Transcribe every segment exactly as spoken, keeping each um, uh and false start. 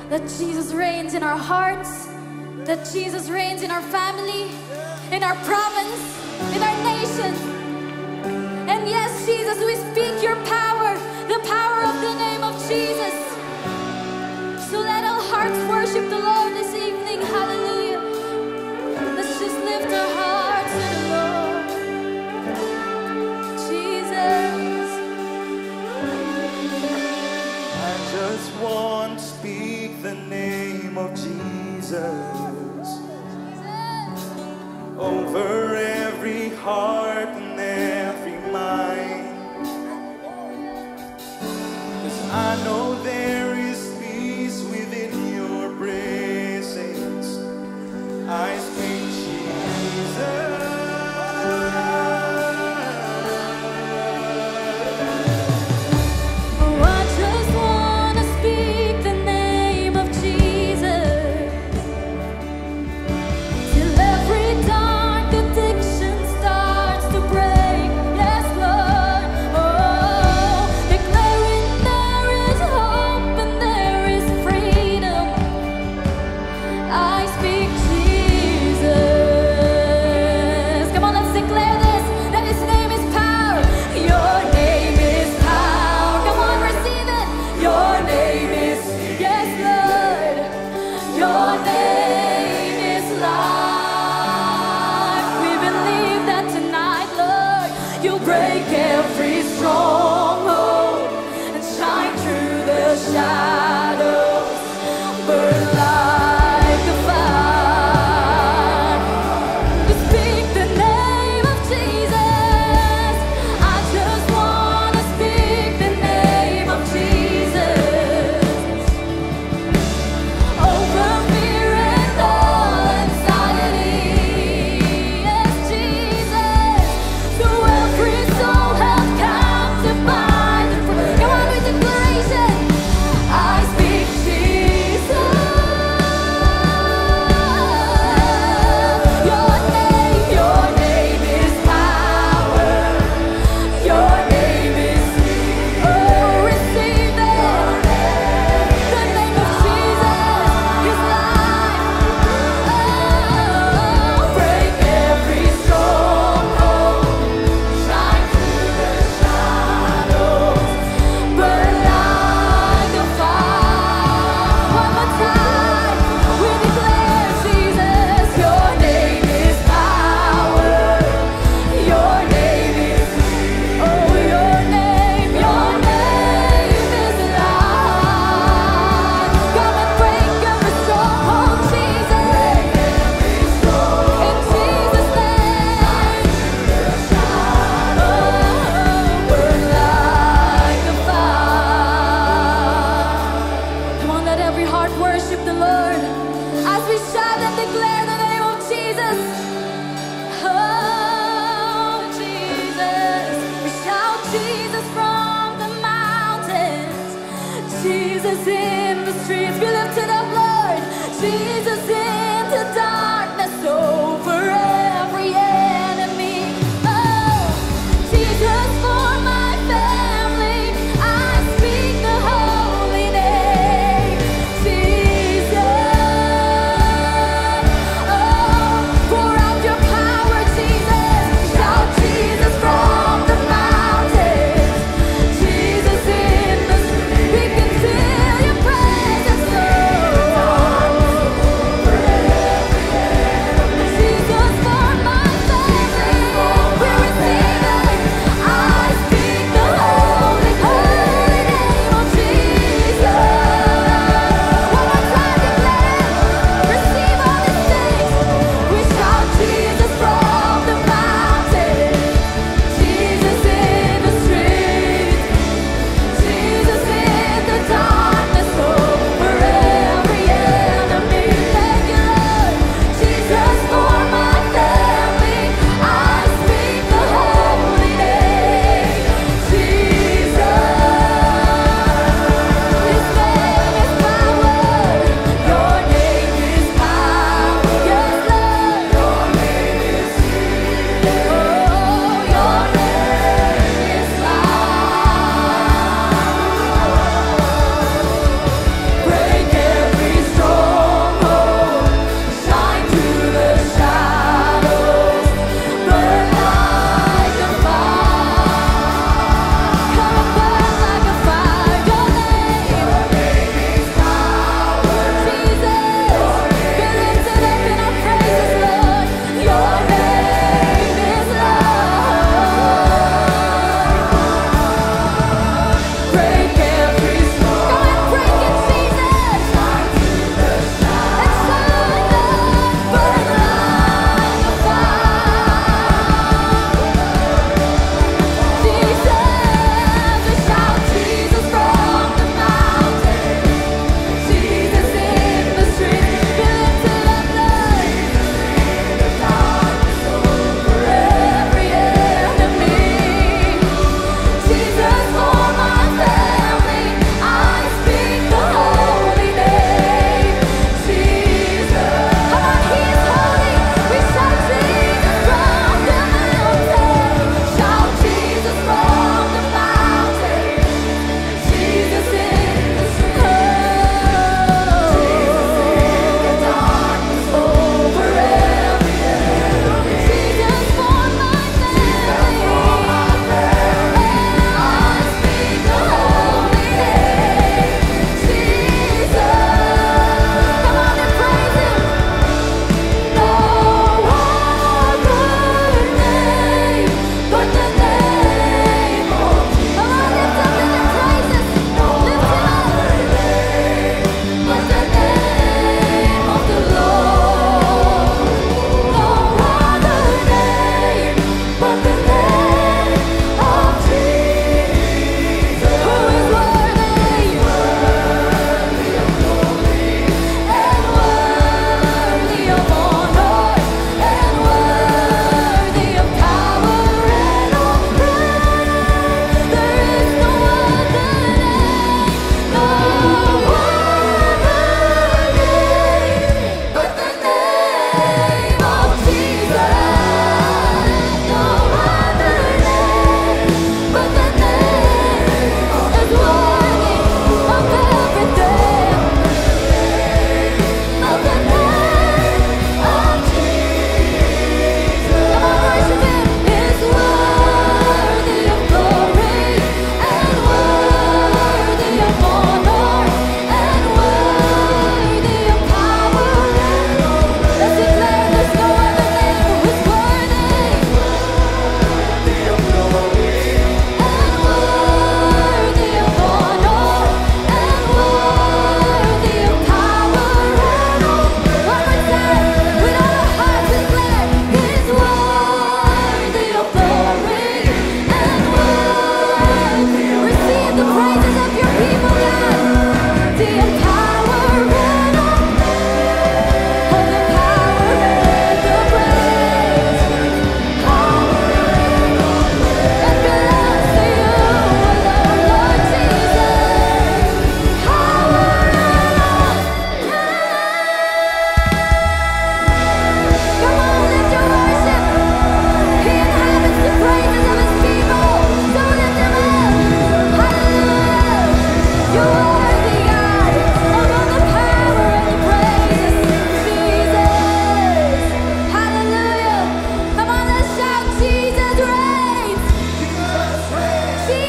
that Jesus reigns in our hearts, that Jesus reigns in our family, in our province, in our nation. And yes, Jesus, we speak your power, the power of the name of Jesus. So let all hearts worship the Lord this evening. Hallelujah. Let's just lift our hearts to the Lord. Jesus. I just want to speak the name of Jesus over every heart and every mind. 'Cause I know there is peace within your presence. I speak Jesus. Jesus in the streets, we lift it up, Lord. Jesus in the darkness over every enemy. Oh, Jesus for my family, I speak the holy name. Jesus, oh, pour out your power, Jesus. Shout Jesus from the mountains. Jesus in the streets, we can feel your presence, Lord.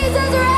Jesus reigns.